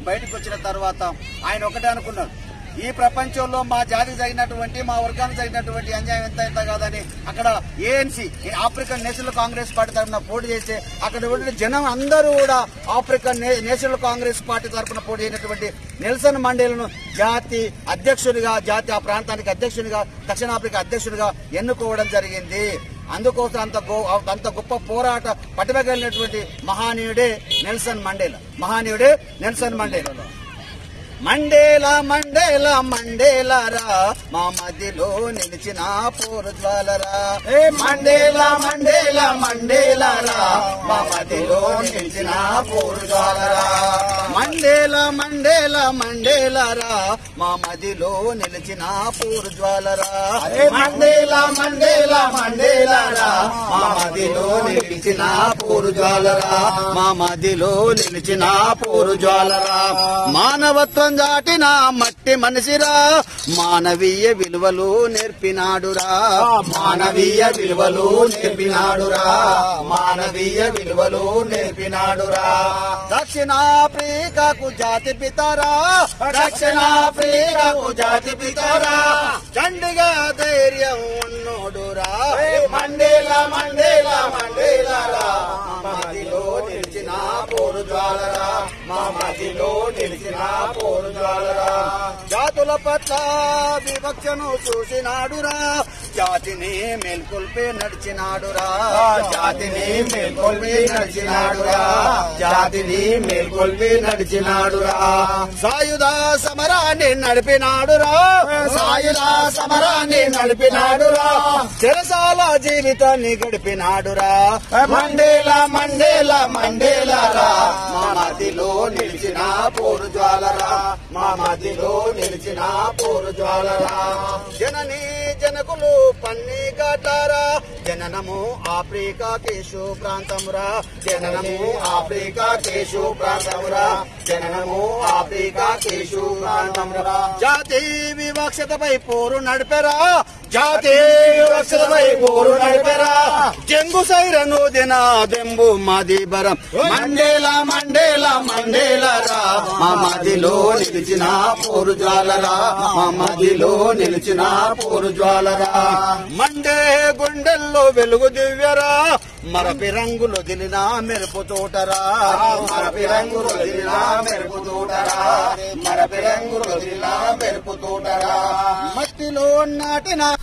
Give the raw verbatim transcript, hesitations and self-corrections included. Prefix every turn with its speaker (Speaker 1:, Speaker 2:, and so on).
Speaker 1: బయటకు వచ్చిన తర్వాత ఆయన ఒకటే అనుకున్నాడు, ఈ ప్రపంచంలో మా జాతికి జరిగినటువంటి మా వర్గానికి జరిగినటువంటి అన్యాయం ఎంత ఎంత కాదని అక్కడ ANC African National Congress party తరఫున పోటీ చేస్తే అక్కడ ఉన్న జనం అందరూ కూడా ఆఫ్రికన్ నేషనల్ కాంగ్రెస్ పార్టీ తరఫున పోటీ అయినటువంటి నెల్సన్ మండేలను జాతి అధ్యక్షునిగా జాతి ఆ ప్రాంతానికి అధ్యక్షునిగా దక్షిణాఫ్రికా అధ్యక్షునిగా ఎన్నుకోవడం జరిగింది. అందుకోసం అంత అంత గొప్ప పోరాట పట్టుబగలిగినటువంటి మహానీయుడే నెల్సన్ మండేలా మహానీయుడే నెల్సన్ మండేలా మండేలా మండేలా మండేలారా మా మధ్యలో నిలిచిన పోరు జ్వాలరా. ఏ మండేలా మండేలా మండేలారా మా మధ్యలో నిలిచిన పోరు జ్వాలరా. మండేలా మండేలా మండేలారా మా మధ్యలో నిలిచిన పోరు జ్వాలరా. మండేలా మండేలా మండేలారా మా మధ్యలో నిలిచిన పోరు జ్వాలరా. మా మధ్యలో నిలిచిన పోరు జ్వాలరా. మానవత్వం దాటిన మట్టి మనిషిరా మానవీయ విలువలు నేర్పినాడురా. మానవీయ విలువలు నేర్పినాడురా. మానవీయ విలువలు నేర్పినాడురా. దక్షిణాఫ్రికాకు జాతి పితారా. దక్షిణాఫ్రికాకు జాతి పితారా. చండిగా ధైర్యం ఉన్నోడురా. మండేలా మండేలా మండేలారా మా మదిలో నిలిచిన పోరు జ్వాలరా. మా మదిలో నిలిచిన పోరు జ్వాలరా. జాతుల పట్ల వివక్షను చూసినాడురా. జాతిని మేల్కొల్పే నడిచినాడురా. జాతిని మేల్కొల్పే నడిచినాడురా. జాతిని మేల్కొల్పే నడిచినాడురా. సాయుధ సమరాన్ని నడిపినాడురా. సాయుధ సమరాన్ని నడిపినాడురా. చెరసాల జీవితాన్ని గడిపినాడురా. మండేలా మండేలా మండేలారా మా మదిలో నిలిచిన పోరు జ్వాలరా. మా మదిలో నిలిచిన పోరు జ్వాలరా. జనని జనకులు పన్ని గటారా. జననము ఆఫ్రికా కేశు ప్రాంతమురా. జననము ఆఫ్రికా కేశు ప్రాంతమురా. జననము ఆఫ్రికా కేశు ప్రాంతమురా. జాతి వివక్షతపై పోరు నడిపెరా. జాతి వివక్షతపై పోరు నడిపెరా. జంగు సైరను దిన దెంబు మదిబరం. మండేలా మండేలా మండేలారా మా మదిలో నిలిచిన పోరు జ్వాలరా. మా మదిలో నిలిచిన పోరు జ్వాలరా. మండే గుండెల్లో వెలుగు దివ్యరా. మరపి రంగులు దిలిన మెరుపు తోటరా. మరపి రంగులు దిలిన మెరుపు తోటరా. మరపి రంగులు దిలిన మెరుపు తోటరా. మట్టిలో నాటిన